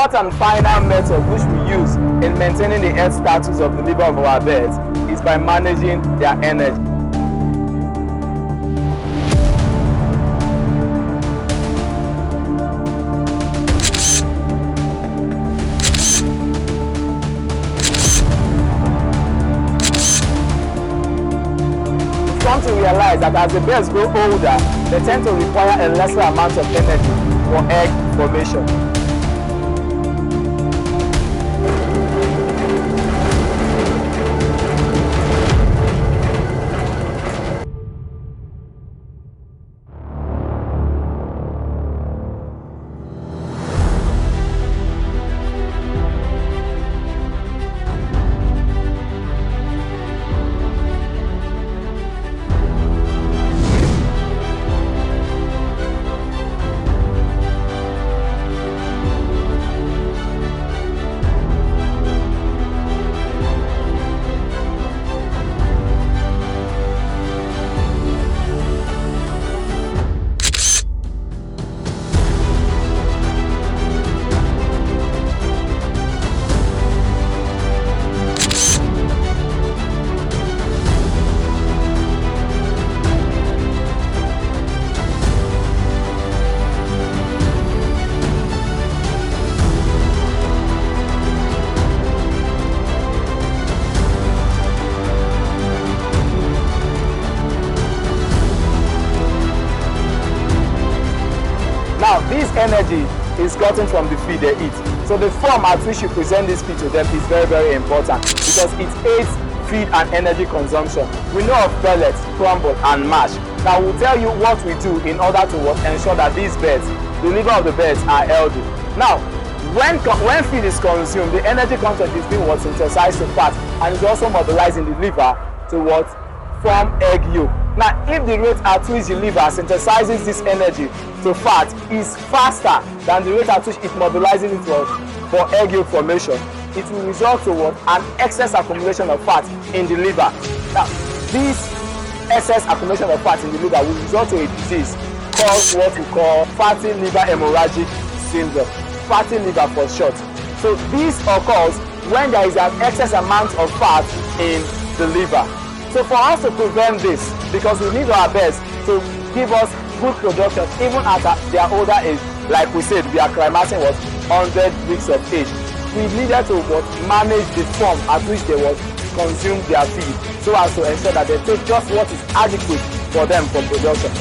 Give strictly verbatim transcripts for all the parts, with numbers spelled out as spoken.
fourth and final method which we use in maintaining the health status of the liver of our birds is by managing their energy. Come to realize that as the birds grow older, they tend to require a lesser amount of energy for egg formation. Now, this energy is gotten from the feed they eat. So the form at which you present this feed to them is very, very important because it aids feed and energy consumption. We know of pellets, crumble, and mash. Now, we'll tell you what we do in order to what, ensure that these birds, the liver of the birds, are healthy. Now, when, when feed is consumed, the energy content is being what, synthesized to fat and is also mobilized in the liver to what, form egg yolk. Now, if the rate at which the liver synthesizes this energy to fat is faster than the rate at which it mobilizes it for, for egg yolk formation, it will result to what? An excess accumulation of fat in the liver. Now, this excess accumulation of fat in the liver will result to a disease called what we call fatty liver hemorrhagic syndrome. Fatty liver for short. So this occurs when there is an excess amount of fat in the liver. So for us to prevent this, because we need our best to give us good production even at their older age, like we said, we are climaxing what one hundred weeks of age. We needed to what, manage the form at which they will consume their feed so as to ensure that they take just what is adequate for them for production.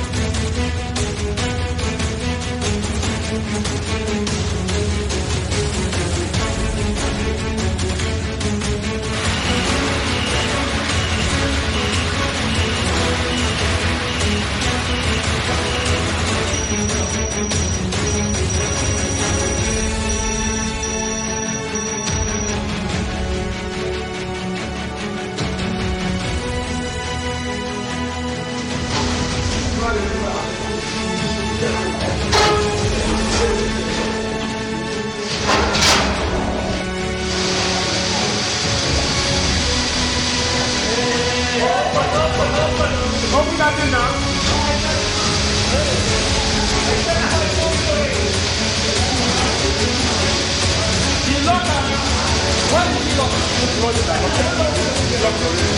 Open that in now. You look at what is he looking for?